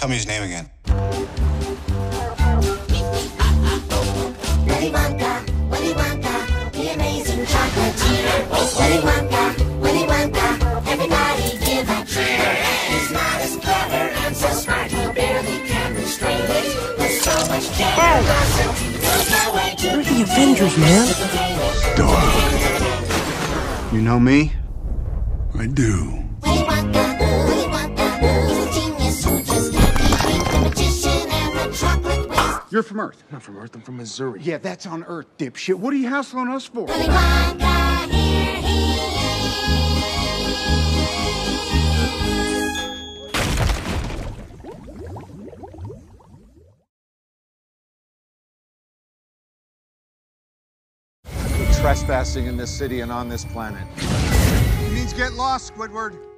Tell me his name again. Willy Wonka, the amazing chocolatier. Willy Wonka, everybody give a cheer. He's not as clever and so smart, he barely can restrain it. There's so much generosity, there's no way to... We're the Avengers, man. You know me? I do. Willy Wonka, he's a genius who just can't be beat. The magician and the chocolate waste. You're from Earth. Not from Earth, I'm from Missouri. Yeah, that's on Earth, dipshit. What are you hassling us for? Willy Wonka, here he is. Trespassing in this city and on this planet. It means get lost, Squidward.